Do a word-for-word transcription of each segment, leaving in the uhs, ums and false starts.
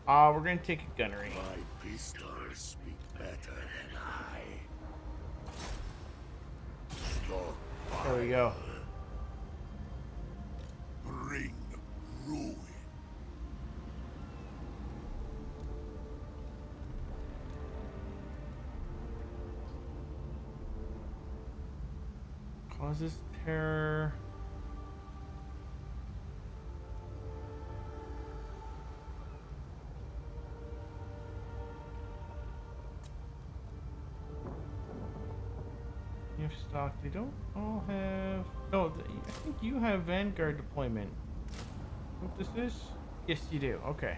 Uh, we're gonna take a gunnery. My pistols speak better than I. Stop. There we go. Bring ruin. Causes terror. You have stock. They don't all have. No, the, I think you have Vanguard deployment. What this is? Yes, you do. Okay.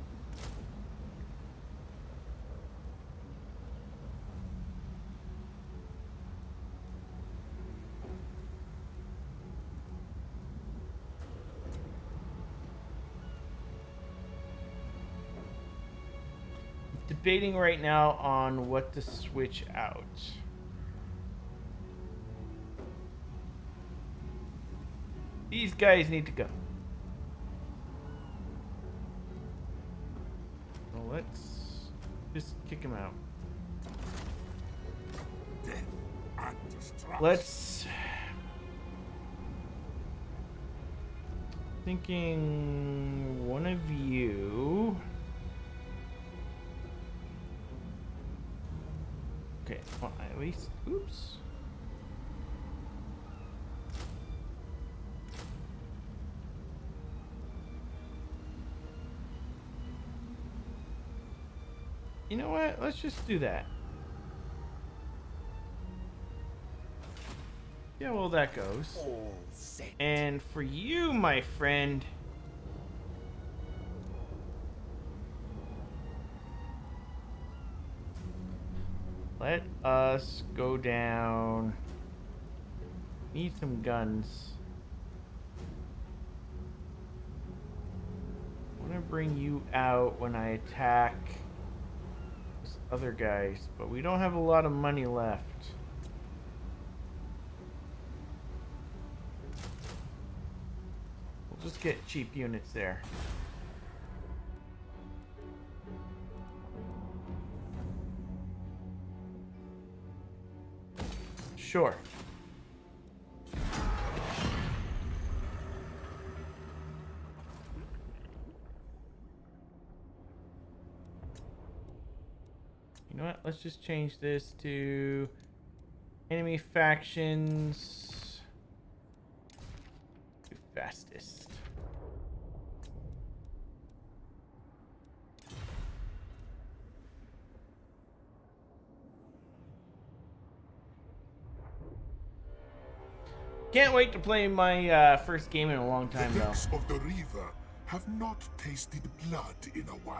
Debating right now on what to switch out. These guys need to go. Well, let's just kick them out. Death and destruction. Let's... Thinking one of you... Okay, well, at least... Oops. You know what? Let's just do that. Yeah, well, that goes. All set. And for you, my friend... Let us go down. Need some guns. I want to bring you out when I attack those other guys, but we don't have a lot of money left. We'll just get cheap units there. Sure. You know what? Let's just change this to enemy factions to fastest. Can't wait to play my uh, first game in a long time, The though. decks of the Reaver have not tasted blood in a while.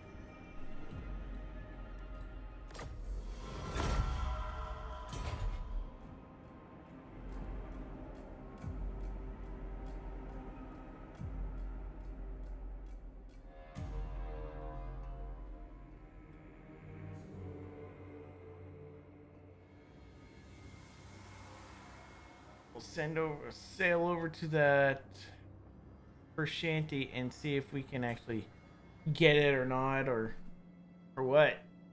We'll send over, sail over to that first shanty and see if we can actually get it or not, or or what.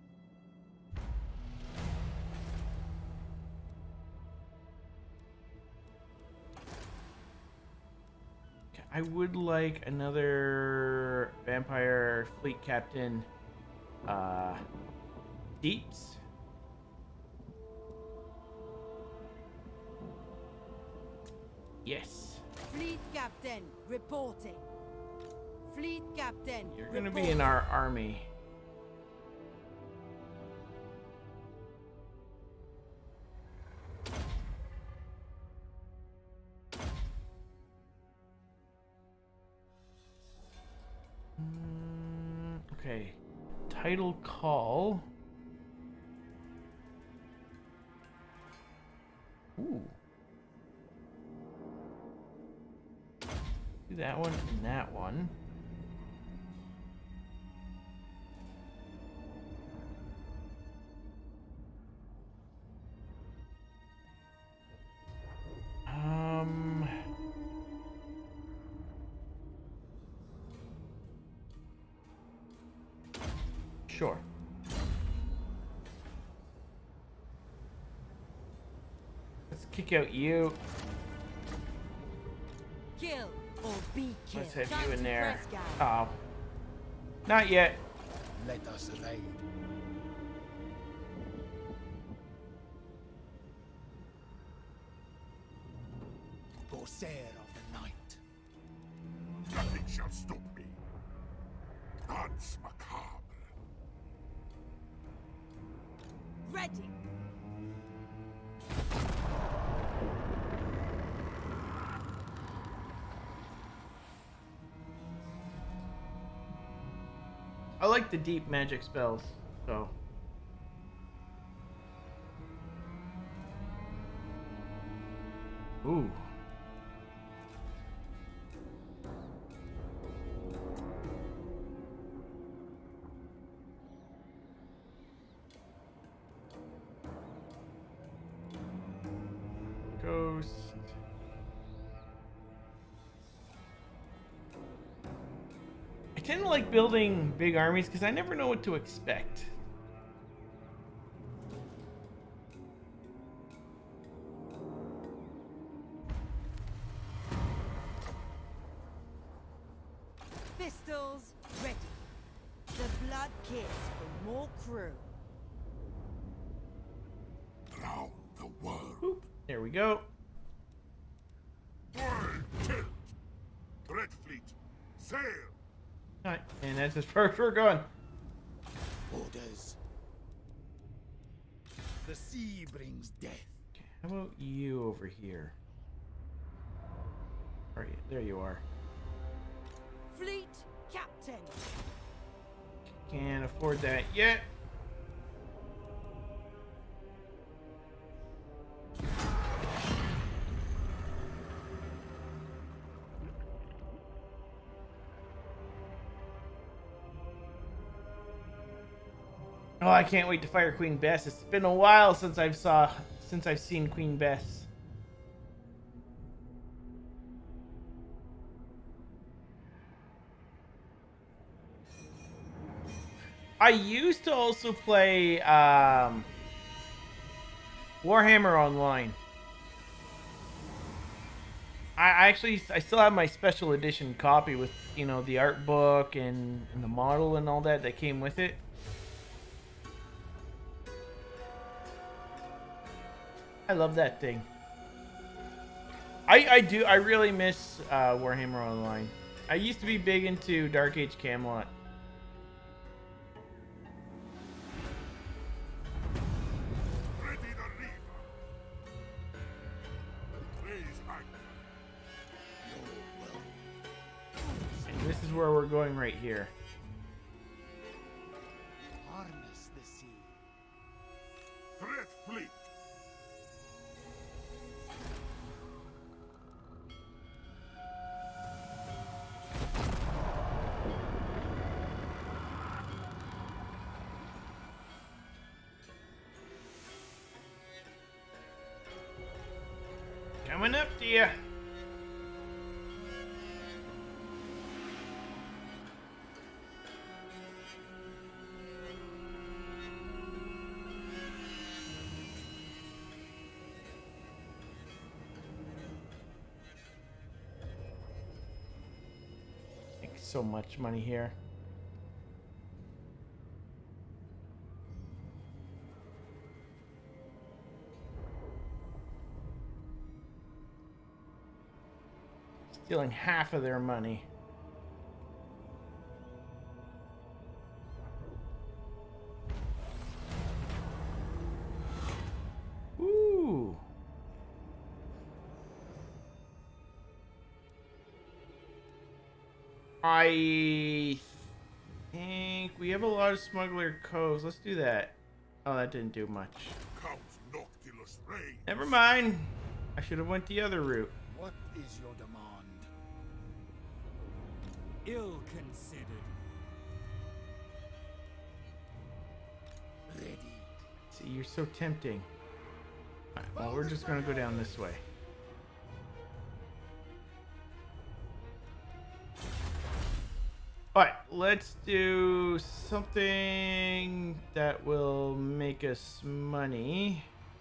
I would like another vampire fleet captain, uh, Deeps. Yes. Fleet captain reporting. Fleet captain. You're gonna be in our army. Mm, okay. Title call. Ooh. Do that one and that one. Um. Sure. Let's kick out you. Kill or be killed. Let's have Time you in to there. press, guy. Oh. Not yet. Let us raid. Corsair of the night. Nothing shall stop me. Dance macabre. Ready. I like the deep magic spells, so. Ooh. Ghost. I tend to like building big armies because I never know what to expect. Pistols ready. The blood kiss for more crew. Drown the world. Oop, there we go. World tilt. Dreadfleet. Sail. Alright, and that's as far as we're going. Orders. The sea brings death. Okay, how about you over here? Are you? There you are. Fleet captain. Can't afford that yet. Oh, I can't wait to fire Queen Bess. It's been a while since I've saw since I've seen Queen Bess. I used to also play um, Warhammer Online. I I actually I still have my special edition copy with, you know, the art book and, and the model and all that that came with it. I love that thing. I I do I really miss uh, Warhammer Online. I used to be big into Dark Age Camelot. Ready the Reaver. Raise anchor. Your will. And this is where we're going right here. Harness the sea. Dreadfleet. Coming up to you. Make so much money here. Stealing half of their money. Ooh. I think we have a lot of smuggler coves. Let's do that. Oh, that didn't do much. Count Noctilus reigns. Never mind. I should have went the other route. What is your demand? Ill considered. Ready. See, you're so tempting. Alright, well, we're just gonna go down this way. Alright, let's do something that will make us money.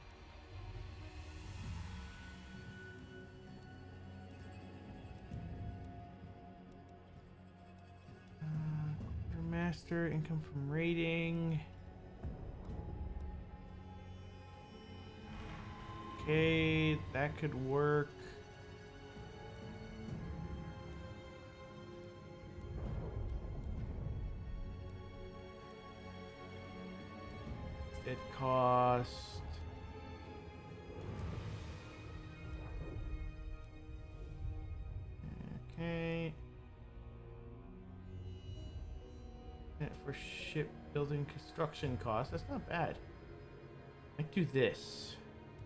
Uh, master, income from raiding. Okay, that could work. It cost. Okay. And for shipbuilding construction costs, that's not bad. I do this.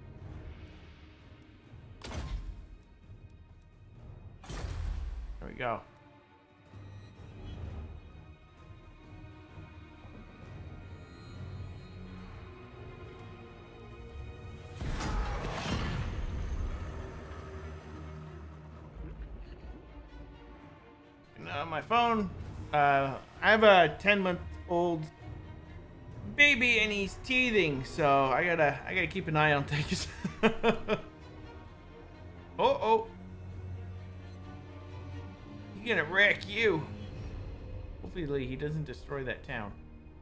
There we go. On my phone, uh, I have a ten month old baby and he's teething, so I gotta I gotta keep an eye on things. Oh oh, he's gonna wreck you. Hopefully he doesn't destroy that town.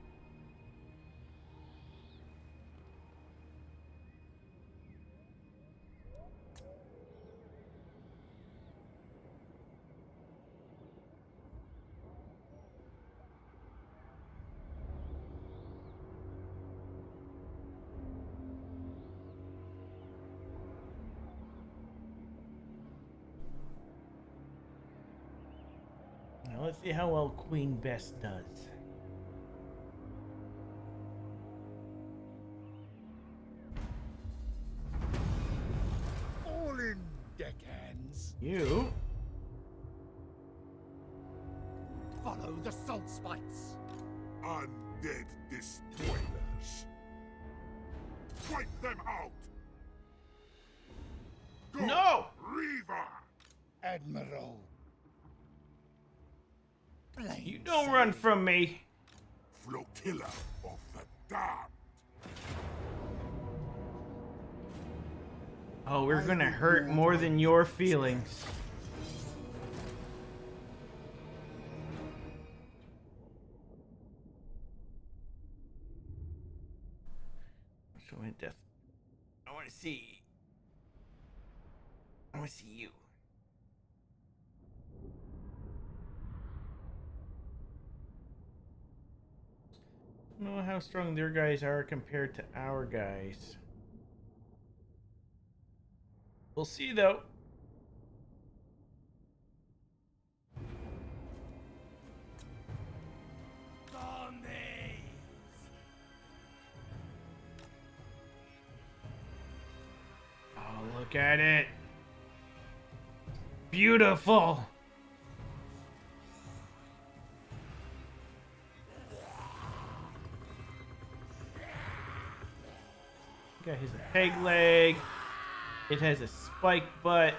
Now let's see how well Queen Bess does. All in, deckhands. You Follow the salt spikes. Undead despoilers. Wipe them out. Go, No! Reaver. Admiral. You don't run from me. Flotilla of the damned. Oh, we're gonna hurt more than your feelings. Show me death. I want to see. I want to see you. I don't know how strong their guys are compared to our guys. We'll see though. Oh, look at it. Beautiful. Guy has a peg leg. It has a spike butt.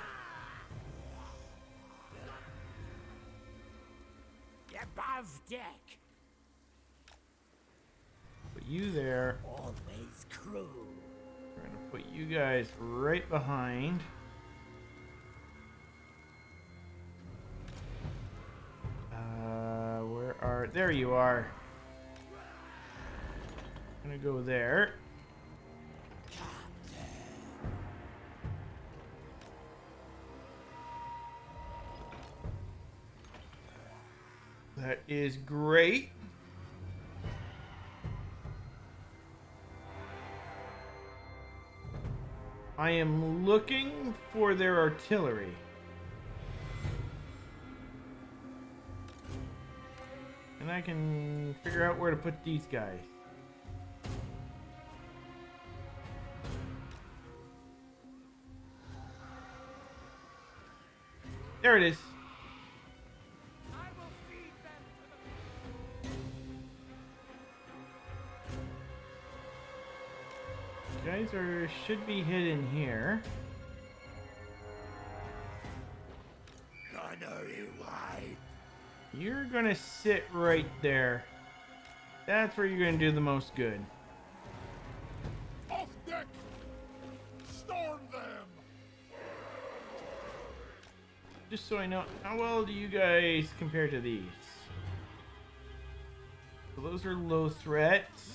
Above deck. Put you there. Always crew. We're gonna put you guys right behind. Uh, where are? There you are. I'm gonna go there. That is great. I am looking for their artillery. And I can figure out where to put these guys. There it is. Guys are should be hidden here. I know you why. You're gonna sit right there. That's where you're gonna do the most good. Off deck! Storm them! Just so I know, how well do you guys compare to these? So those are low threats.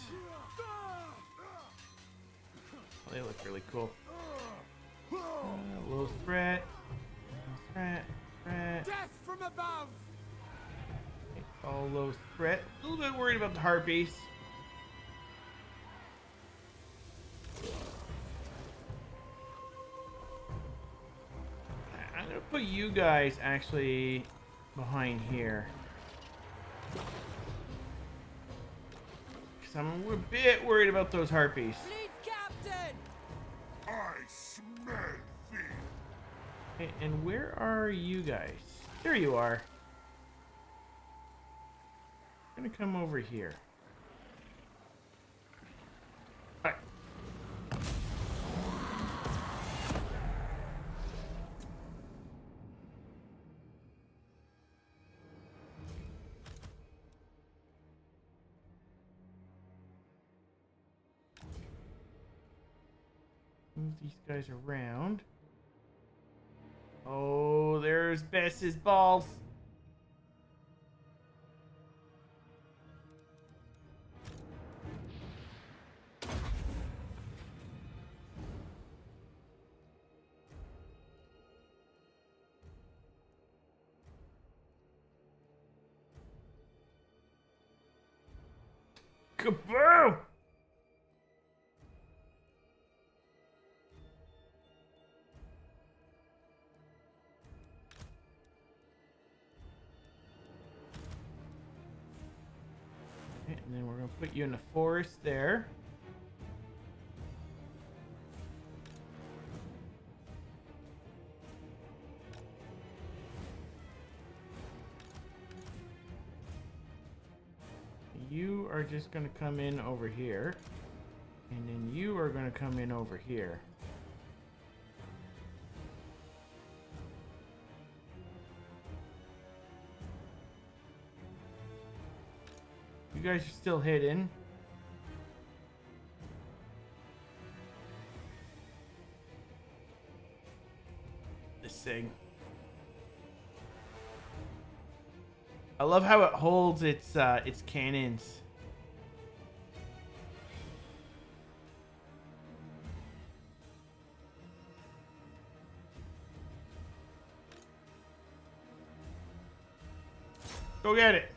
Oh, they look really cool. Uh, low threat. Low threat. Threat. Death from above! Okay, all low threat. A little bit worried about the harpies. I'm gonna put you guys actually behind here. Because I'm a bit worried about those harpies. Fleet captain! I smell thee! Okay, and where are you guys? There you are. I'm gonna come over here. Alright. Move these guys around. Oh, there's Bess's balls. Kaboom! Okay, and then we're gonna put you in the forest there. You are just gonna come in over here, and then you are gonna come in over here. You guys are still hidden. This thing. I love how it holds its uh, its cannons. Go get it.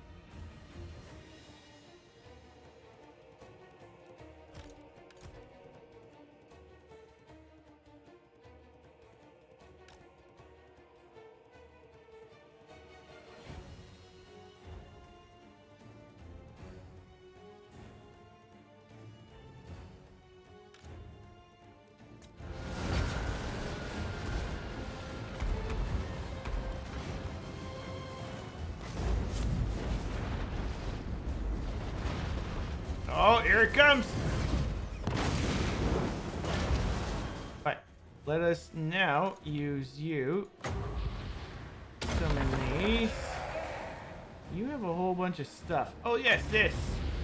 Oh, here it comes. Right. Let us now use you. Summon these. You have a whole bunch of stuff. Oh, yes, this.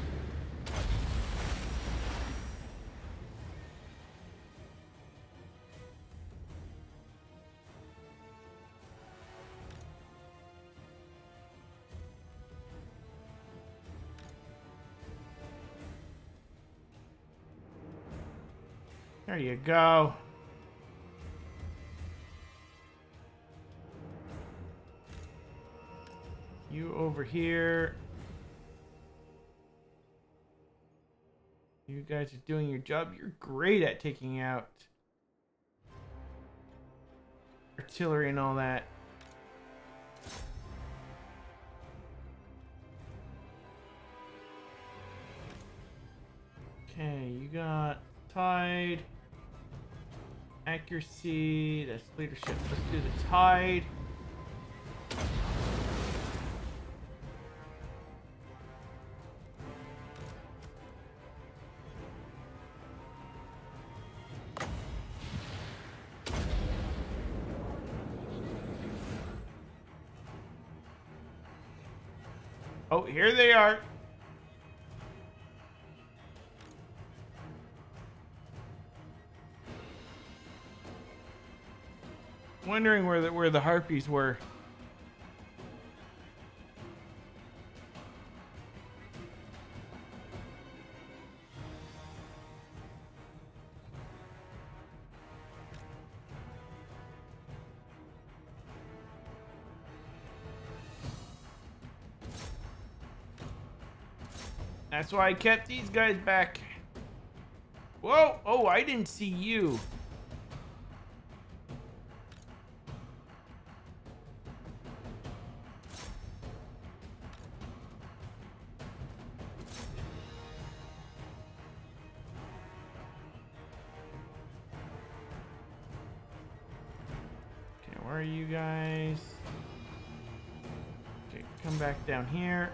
There you go. You over here. You guys are doing your job. You're great at taking out artillery and all that. Okay, you got tide. Accuracy, that's leadership. Let's do the tide. Oh, here they are. Wondering where the where the harpies were. That's why I kept these guys back. Whoa! Oh, I didn't see you. Okay, where are you guys? Okay, come back down here.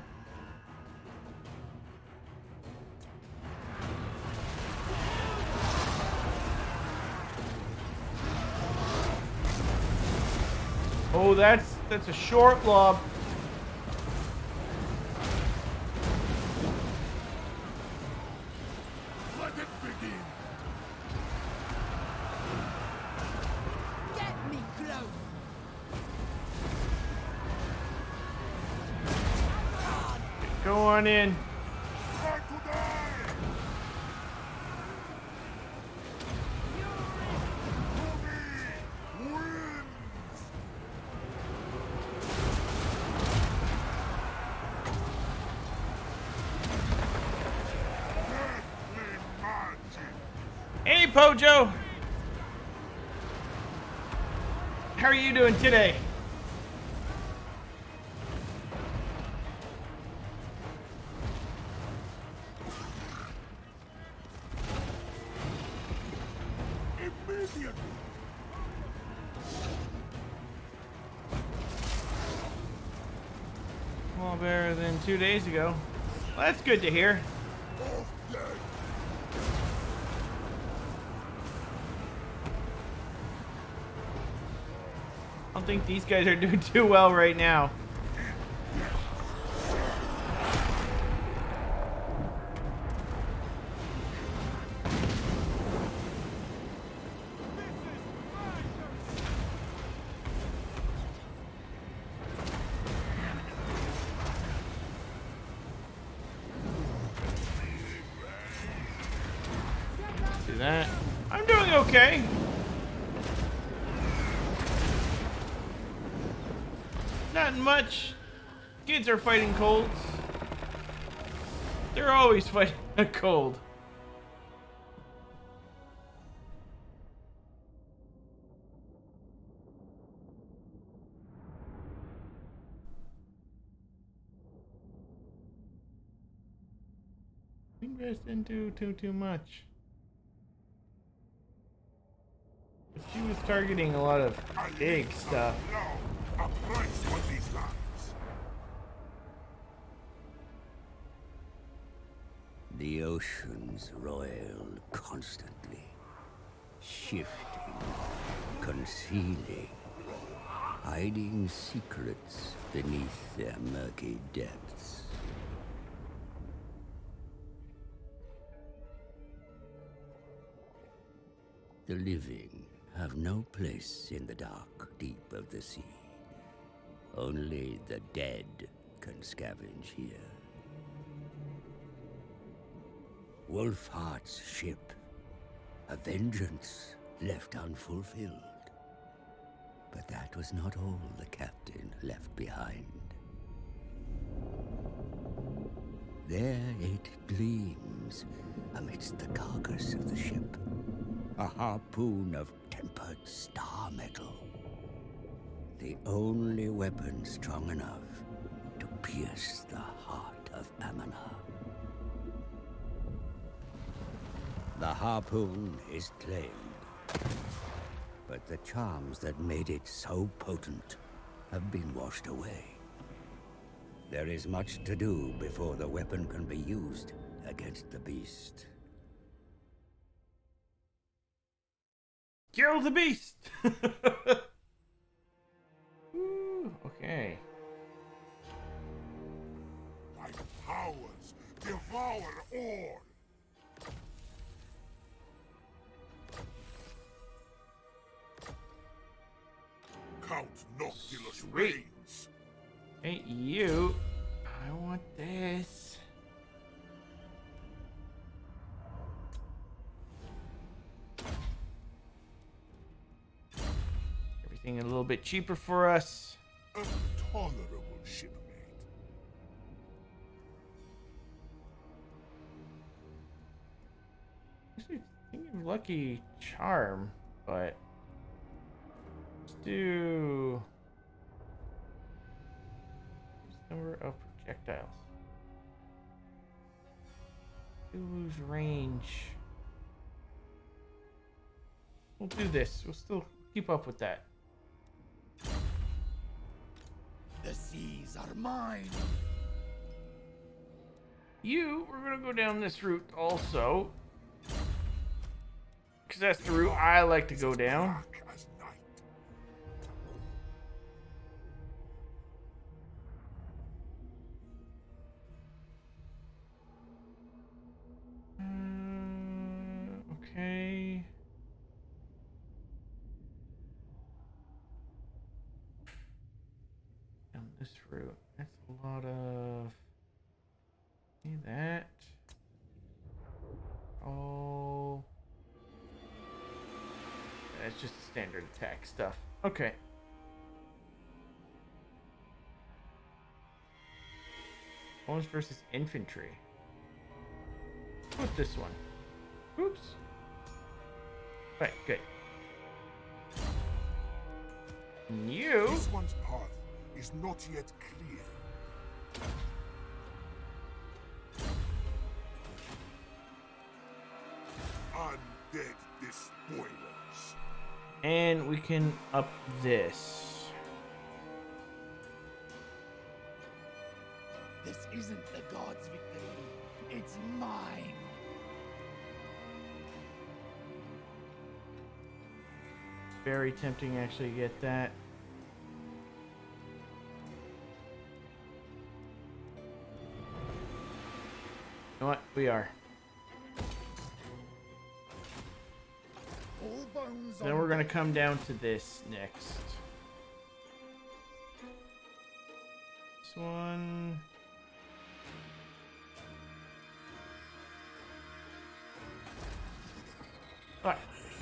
Oh, that's that's a short lob. Let it begin. Get me close. Go on in. Try to die. To me, whims. Deathly magic. Hey, Pojo. How are you doing today? Immediately. Well, better than two days ago. Well, that's good to hear. Both dead. I don't think these guys are doing too well right now. See that? I'm doing okay. Not much. Kids are fighting colds. They're always fighting a cold. Invest into too too much. But she was targeting a lot of big stuff. Now, a price for these lands. The oceans roil constantly, shifting, concealing, hiding secrets beneath their murky depths. The living have no place in the dark deep of the sea. Only the dead can scavenge here. Wolfheart's ship, a vengeance left unfulfilled. But that was not all the captain left behind. There it gleams amidst the carcass of the ship, a harpoon of tempered star metal. The only weapon strong enough to pierce the heart of Amanar. The harpoon is claimed, but the charms that made it so potent have been washed away. There is much to do before the weapon can be used against the beast. Kill the beast! Ooh, okay. powers devour all. Count Noctilus Sweet. reigns. Hey, you. I want this. Everything a little bit cheaper for us. A tolerable shipmate. Actually, thinking of Lucky Charm, but let's do number of projectiles. You lose range. We'll do this. We'll still keep up with that. The seas are mine. You, we're gonna go down this route also. Because that's the route I like to go down. Black as night. Uh, okay. Down this route. That's a lot of. See that? Oh. That's just standard attack stuff. Okay. Bones versus infantry. Put this one. Oops. Right, good. You. This one's path is not yet clear. Undead despoilers. And we can up this. This isn't the god's victory. It's mine. Very tempting actually to get that. You know what? We are. All bones Then on we're gonna deck. come down to this next. This one. Alright.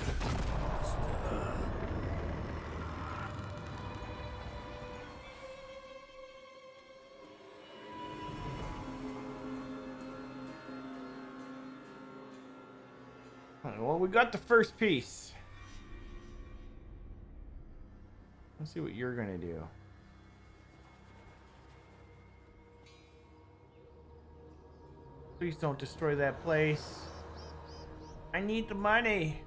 Alright, well, we got the first piece. Let's see what you're gonna do. Please don't destroy that place. I need the money.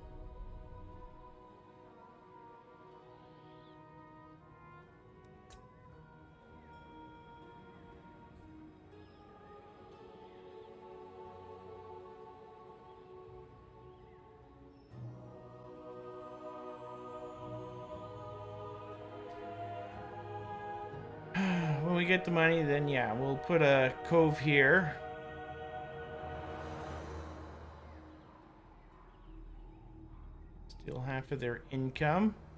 When we get the money, then yeah, we'll put a cove here. Steal half of their income.